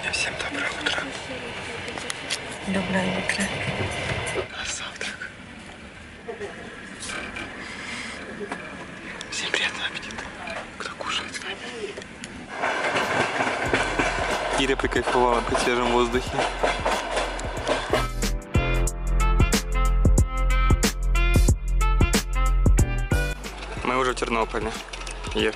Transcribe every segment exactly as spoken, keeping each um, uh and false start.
Всем доброе утро. Доброе утро. Наш завтрак. Всем приятного аппетита. Кто кушает с нами? Ира прикайфовала при свежем воздухе. Мы уже в Тернополе. Ир.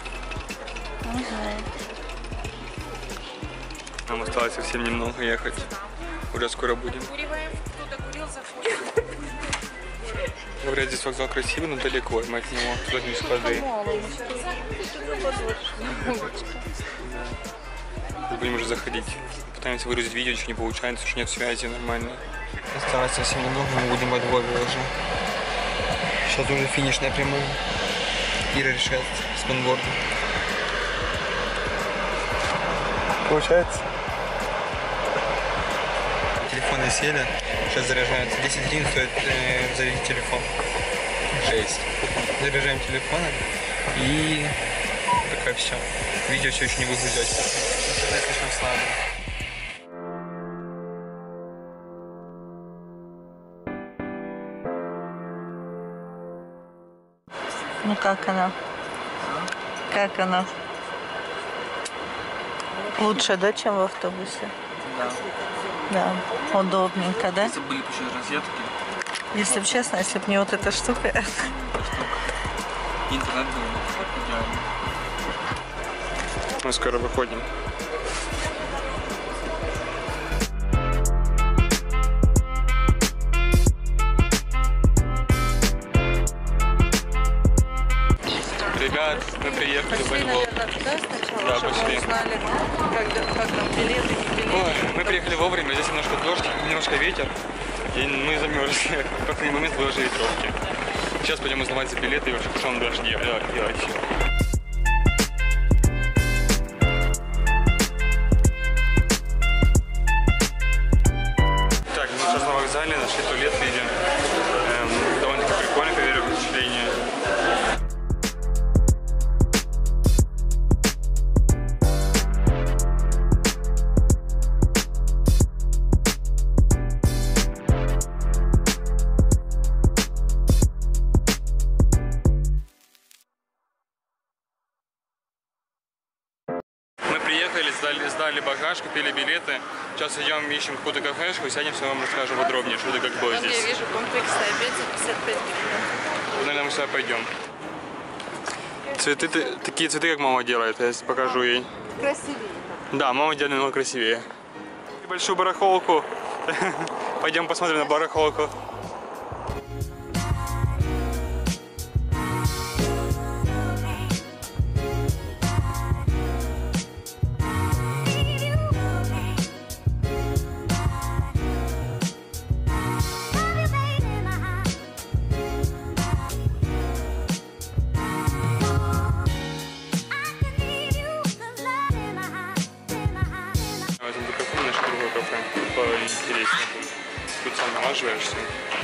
Нам осталось совсем немного ехать. Уже скоро будем. Говорят, здесь вокзал красивый, но далеко. Мы от него туда не сходили. Будем уже заходить. Пытаемся выгрузить видео, ничего не получается, что нет связи нормально. Осталось совсем немного, мы будем во Львове уже. Сейчас уже финишная прямая. Ира решает сканворд. Получается? Телефоны сели, сейчас заряжаются. десять гривен стоит э, зарядить телефон. Жесть. Заряжаем телефоны и такая все. Видео все еще не выгрузилось. Слишком слабо. Ну как она? Как она? Лучше, да, чем в автобусе? Да. Да, удобненько, да? Если были бы еще розетки. Если бы честно, если бы не вот эта штука. Интернет был идеально. Мы скоро выходим. Ребят, мы приехали Пошли, во Львов. наверное, туда сначала, Да, чтобы пошли. мы узнали, как, как нам билеты, не билеты. Ой, мы приехали вовремя, здесь немножко дождь, немножко ветер, и мы замерзли. В последний момент выложили ветровки. Сейчас пойдем узнавать за билеты и вообще пошел дождь делать. Так, мы сейчас на вокзале, нашли туалет, видим. Эм, довольно-таки прикольно, поверю, впечатление. Приехали, сдали, сдали багаж, купили билеты. Сейчас идем, ищем какую-то кафешку, сядем, все вам расскажем подробнее, что это как было здесь. Я вижу комплексный обед за пятьдесят пять гривен. Наверное, мы сюда пойдем. Цветы, ты, такие цветы, как мама делает, я покажу ей. Красивее. Да, мама делает немного красивее. Большую барахолку. Пойдем посмотрим на барахолку. Интереснее будет. Тут сам налаживаешься.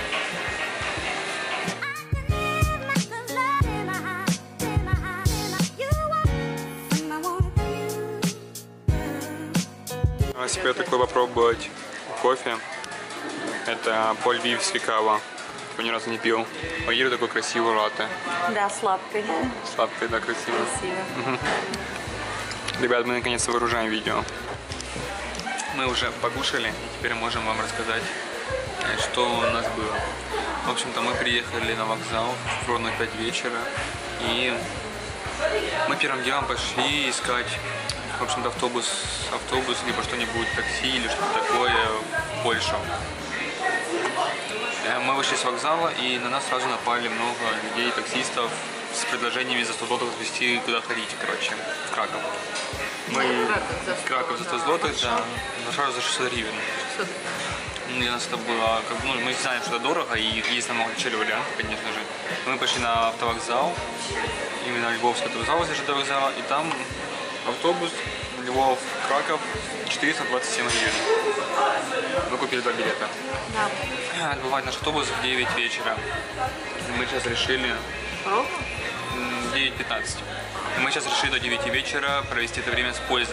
А теперь такой попробовать кофе. Это по-львивски кава. Такой ни разу не пил. А Ира такой красивый латте. Да, сладкий. Сладкий, да, красивый. Красиво. Ребят, мы наконец-то выгружаем видео. Мы уже покушали, и теперь можем вам рассказать, что у нас было. В общем-то, мы приехали на вокзал в ровно пять вечера, и мы первым делом пошли искать, в общем-то, автобус, автобус, либо что-нибудь, такси или что-то такое в Польшу. Мы вышли с вокзала, и на нас сразу напали много людей, таксистов, с предложениями за сто злотых везти куда хотите, короче, в Краков. Мы в Краков за сто злотых, да, Варшаву за шестьсот гривен. Для нас это было, как, ну, мы знаем, что это дорого, и есть намного дешевле вариант, конечно же. Мы пошли на автовокзал, именно Львовский автовокзал возле ЖД вокзала, и там автобус Львов, Краков, четыреста двадцать семь гривен. Мы купили два билета. Да. Отбывает наш автобус в девять вечера. Мы сейчас решили... девять пятнадцать. Мы сейчас решили до девяти вечера провести это время с пользой.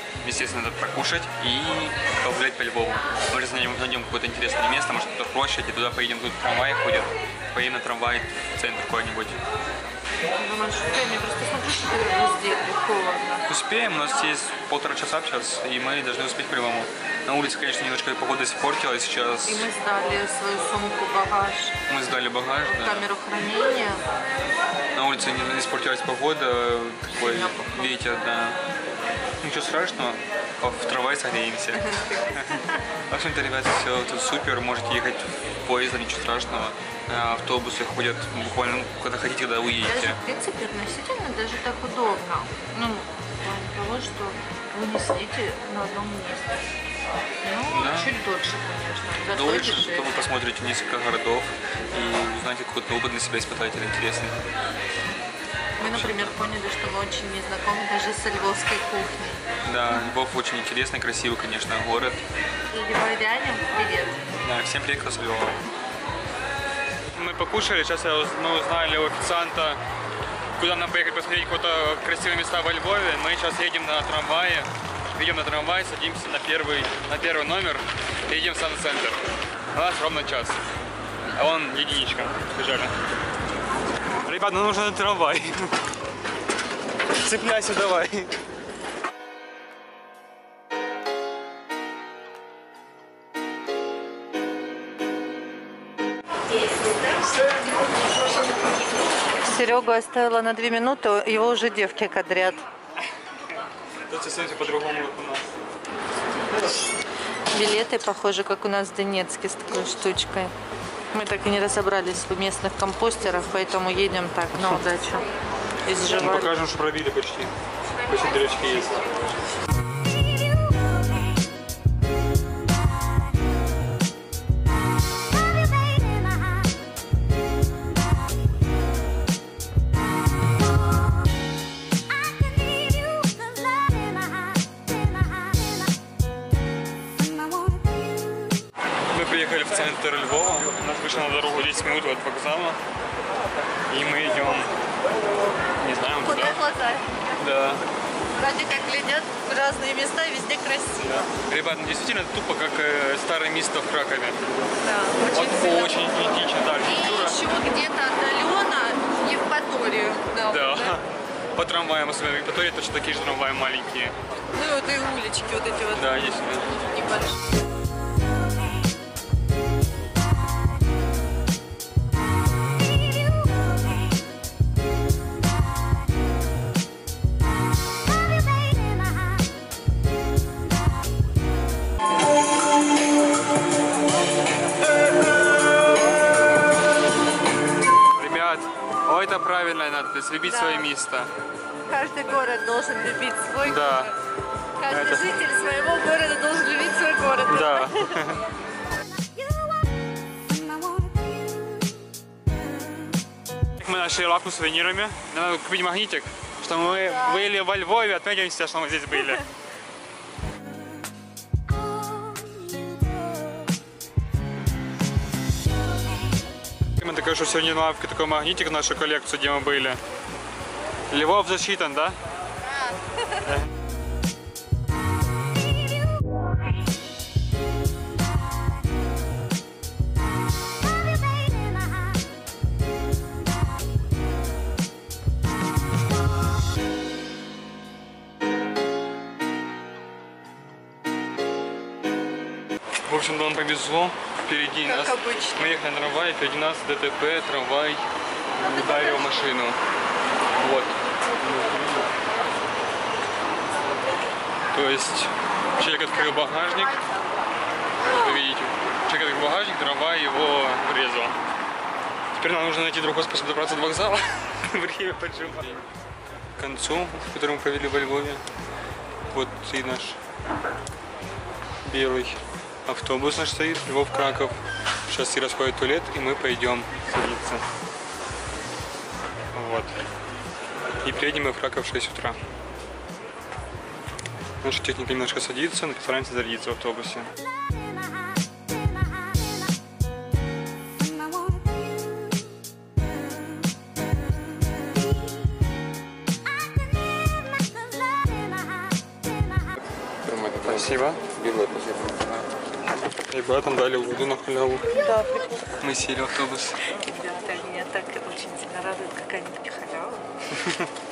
естественно, надо прокушать и погулять по Львову. Может, найдем, найдем какое-то интересное место, может, это площадь, и туда поедем, тут трамвай ходит, поедем на трамвай в центр куда-нибудь. Думаешь, успеем? Я просто смотрю, что ты везде холодно. Успеем, у нас есть полтора часа сейчас, и мы должны успеть по-любому. На улице, конечно, немножко погода испортилась сейчас. И мы сдали свою сумку, багаж. Мы сдали багаж, в да. камеру хранения. На улице не испортилась погода, такой ветер, да. Ничего страшного, в трамвай согреемся. В общем-то, ребята, все тут супер, можете ехать поездом, ничего страшного. Автобусы ходят буквально, когда хотите, когда уедете. Даже, в принципе, относительно даже так удобно. Ну, в плане того, что вы не сидите на одном месте. Ну, да. Чуть дольше, конечно. Зато Дольше, дешевле. что вы посмотрите несколько городов и узнаете какой-то опыт для себя испытателя интересный. Мы, например, поняли, что мы очень не знакомы даже с львовской кухней. Да, Львов очень интересный, красивый, конечно, город. Львовянам привет. Да, всем привет, кто с Львова. Мы покушали, сейчас мы узнали у официанта, куда нам поехать посмотреть какие-то красивые места во Львове. Мы сейчас едем на трамвае, едем на трамвай, садимся на первый, на первый номер и едем в самый центр. У нас ровно час. А вон единичка, бежали. Ребят, нам нужен трамвай. Цепляйся давай. Серегу оставила на две минуты, его уже девки кадрят. Тут совсем все по-другому, как у нас. Билеты похожи, как у нас в Донецке, с такой штучкой. Мы так и не разобрались в местных компостерах, поэтому едем так, на удачу. Мы покажем, что пробили почти. Почти дырочки есть. Приехали в центр Львова, у нас вышло на дорогу десять минут от вокзала, и мы идем, не знаю, куда. Куда глаза? Да. Вроде как глядят в разные места, везде красиво. Да. Ребят, ну действительно тупо как э, старое место в Кракове. Да, очень Вот сильно. очень идентично, да, И архитектура. еще где-то отдаленно Евпаторию. Да, Да. да. По трамваям, особенно в Виктории, точно такие же трамваи маленькие. Ну и вот и улички вот эти вот. Да, есть. Небольшие. О, это правильно надо, то есть любить Да. свое место. Каждый город должен любить свой Да. город. Каждый Это- житель своего города должен любить свой город. Да. Мы нашли лавку с сувенирами. Нам надо купить магнитик, что мы были во Львове, отметимся, что мы здесь были. Это, конечно, сегодня на лавке такой магнитик в нашу коллекцию, где мы были. Львов засчитан, да? Да. В общем, нам повезло. Впереди Как нас. обычно. Мы ехали на трамвае, впереди нас ДТП, трамвай ударил машину. Вот. То есть человек открыл багажник. Вы видите, человек открыл багажник, трамвай его врезал. Теперь нам нужно найти другой способ добраться до вокзала. Время поджимает. К концу, который мы провели во Львове. Вот и наш белый автобус наш стоит, Львов-Краков. Сейчас все расходят в туалет, и мы пойдем садиться. Вот. И приедем мы в Краков в шесть утра. Наша техника немножко садится, но постараемся зарядиться в автобусе. Спасибо. Билет спасибо. Ребятам дали воду на халяву. Да, прикольно. Мы сели в автобус. Ребята, меня так очень сильно радует какая-нибудь халява.